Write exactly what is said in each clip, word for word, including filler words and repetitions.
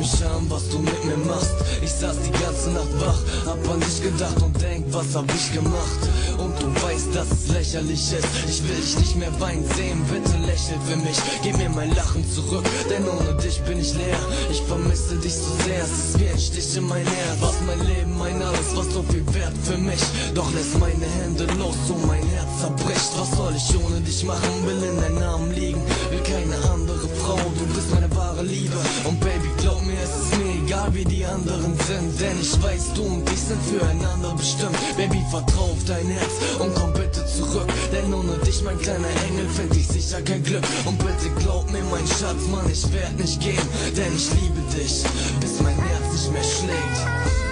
mich an, was du mit mir machst. Ich saß die ganze Nacht wach, hab an dich gedacht und denk, was hab ich gemacht? Und du weißt, dass es lächerlich ist. Ich will dich nicht mehr weinen sehen, bitte lächel für mich. Gib mir mein Lachen zurück, denn ohne dich bin ich leer. Ich vermisse dich so sehr, es ist wie ein Stich in mein Herz. Was mein Leben, mein alles, was so viel wert für mich. Doch lässt meine Hände los, so mein Herz zerbricht. Was soll ich ohne dich machen, will in deinem Namen liegen. Will keine andere Frau, du bist meine wahre Liebe. Und Baby, glaub mir, es ist mir egal wie die anderen sind. Denn ich weiß, du und ich sind füreinander bestimmt. Baby, vertrau auf dein Herz und komm bitte zurück. Denn ohne dich, mein kleiner Engel, find ich sicher kein Glück. Und bitte glaub mir, mein Schatz, Mann, ich werd nicht gehen. Denn ich liebe dich, bis mein Herz nicht mehr schlägt.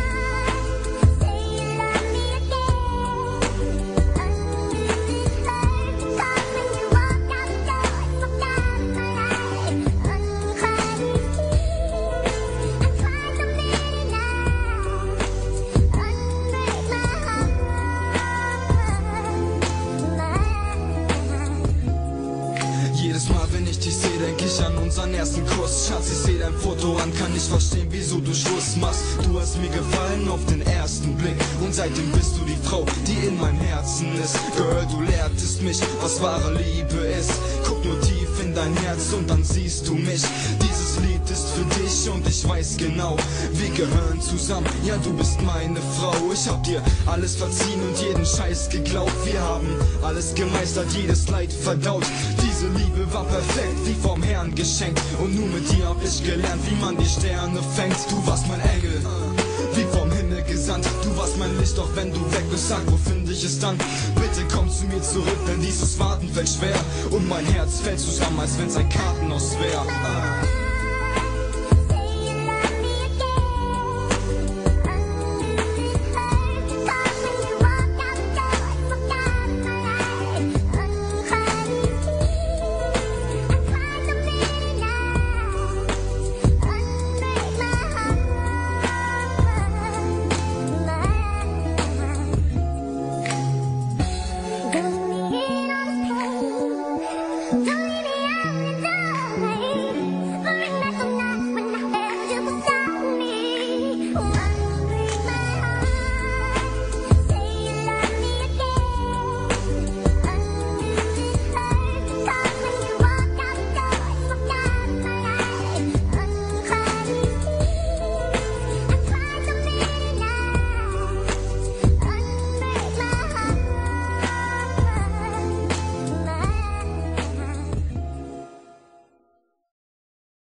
Jedes Mal, wenn ich dich seh, denk ich an unseren ersten Kuss. Schatz, ich seh dein Foto an, kann nicht verstehen, wieso du Schluss machst. Du hast mir gefallen auf den ersten Blick und seitdem bist du die Frau, die in meinem Herzen ist. Girl, du lehrtest mich, was wahre Liebe ist. Guck nur tief in dein Herz und dann siehst du mich. Dieses Lied ist für dich und ich weiß genau, wir gehören zusammen, ja du bist meine Frau. Ich hab dir alles verziehen und jeden Scheiß geglaubt. Wir haben alles gemeistert, jedes Leid verdaut. Diese Liebe war perfekt, wie vom Herrn geschenkt. Und nur mit dir hab ich gelernt, wie man die Sterne fängt. Du warst mein Engel, wie vom Himmel gesandt. Du warst mein Licht, doch wenn du weg bist, sag, wo finde ich es dann? Bitte komm zu mir zurück, denn dieses Warten fällt schwer. Und mein Herz fällt zusammen, als wenn's ein Kartenhaus wär.